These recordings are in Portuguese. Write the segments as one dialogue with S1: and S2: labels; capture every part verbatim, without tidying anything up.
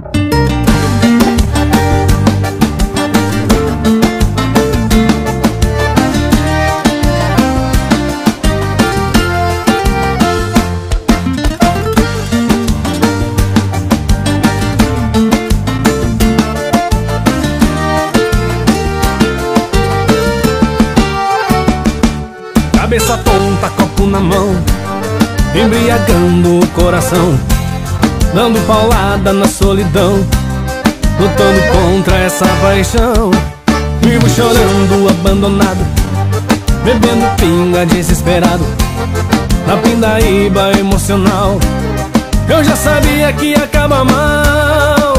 S1: Cabeça tonta, copo na mão, embriagando o coração, dando paulada na solidão, lutando contra essa paixão. Vivo chorando, abandonado, bebendo pinga desesperado, na pindaíba emocional. Eu já sabia que ia acabar mal.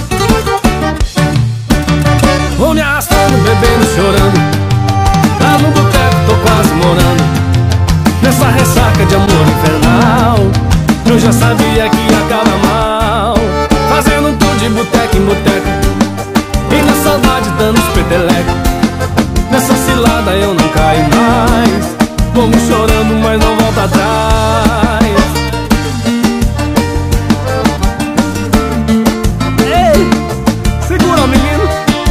S1: Vou me arrastando, bebendo, chorando, lá no boteco tô quase morando, nessa ressaca de amor infernal. Eu já sabia que ia acabar mal, fazendo um tour de boteco em boteco, e na saudade dando os petelecos. Nessa cilada eu não caio mais, vamos chorando mas não volta atrás. Ei, segura menino.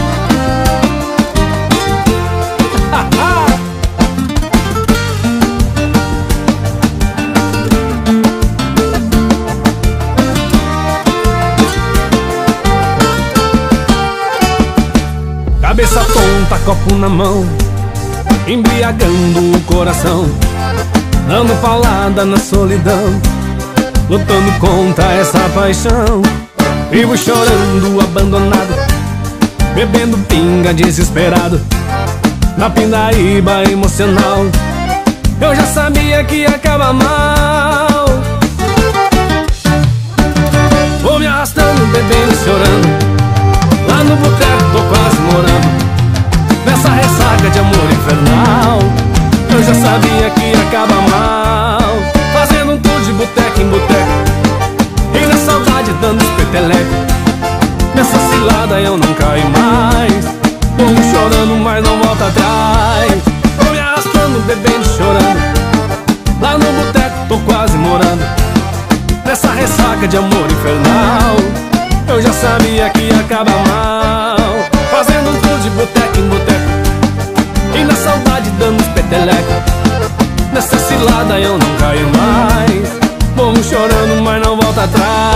S1: Cabeça tonta, copo na mão, embriagando o coração, dando paulada na solidão, lutando contra essa paixão. Vivo chorando, abandonado, bebendo pinga desesperado, na pindaíba emocional. Eu já sabia que ia acabar mal. Vou me arrastando, bebendo, chorando, lá no boteco tô quase morando, nessa ressaca de amor infernal. Eu já sabia que ia acabar mal, fazendo um tour de boteco em boteco, e na saudade dando os petelecos. Nessa cilada eu não caio mais, vou chorando mas não volta atrás. Vou me arrastando, bebendo, chorando, lá no boteco tô quase morando, nessa ressaca de amor infernal. Eu já sabia que ia acabar mal, fazendo um tour de boteco em boteco, e na saudade dando os petelecos. Nessa cilada eu não caio mais, vou chorando mas não volta atrás.